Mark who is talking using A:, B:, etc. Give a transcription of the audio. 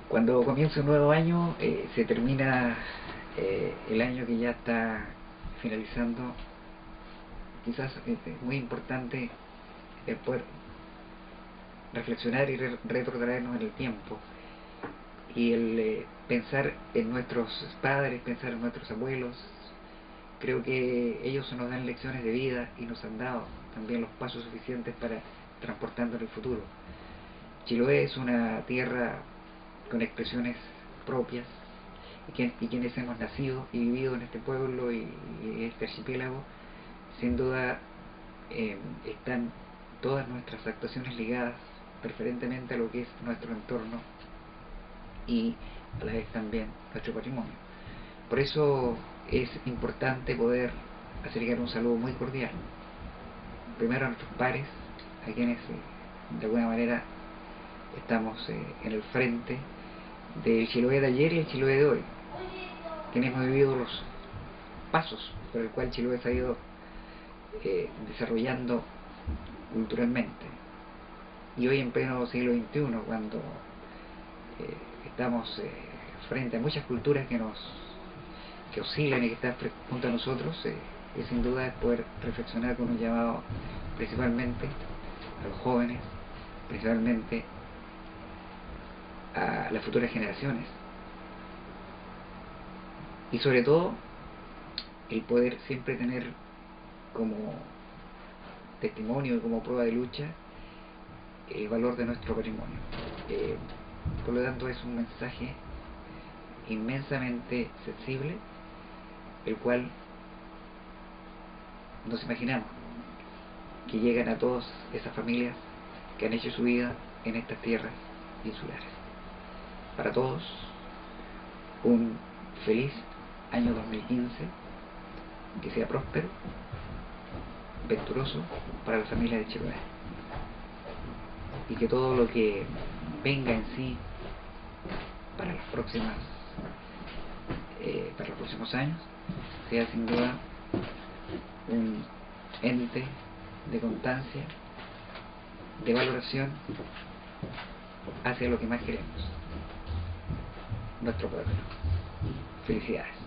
A: Cuando comienza un nuevo año, se termina el año que ya está finalizando. Quizás es muy importante poder reflexionar y retrotraernos en el tiempo y el pensar en nuestros padres, pensar en nuestros abuelos. Creo que ellos nos dan lecciones de vida y nos han dado también los pasos suficientes para transportarnos el futuro. Chiloé es una tierra con expresiones propias, y quienes hemos nacido y vivido en este pueblo y este archipiélago, sin duda están todas nuestras actuaciones ligadas preferentemente a lo que es nuestro entorno y a la vez también nuestro patrimonio. Por eso es importante poder hacer llegar un saludo muy cordial, primero a nuestros pares, a quienes de alguna manera estamos en el frente del Chiloé de ayer y el Chiloé de hoy, quienes hemos vivido los pasos por el cual Chiloé se ha ido desarrollando culturalmente. Y hoy en pleno siglo XXI, cuando estamos frente a muchas culturas que oscilan y que están junto a nosotros, y sin duda es poder reflexionar con un llamado principalmente a los jóvenes, principalmente a las futuras generaciones, y sobre todo el poder siempre tener como testimonio y como prueba de lucha el valor de nuestro patrimonio. Por lo tanto, es un mensaje inmensamente sensible, el cual nos imaginamos que llegan a todas esas familias que han hecho su vida en estas tierras insulares. Para todos, un feliz año 2015, que sea próspero, venturoso para la familia de Chiloé, y que todo lo que venga en sí para las próximas para los próximos años sea sin duda un ente de constancia, de valoración hacia lo que más queremos, nuestro pueblo. Felicidades.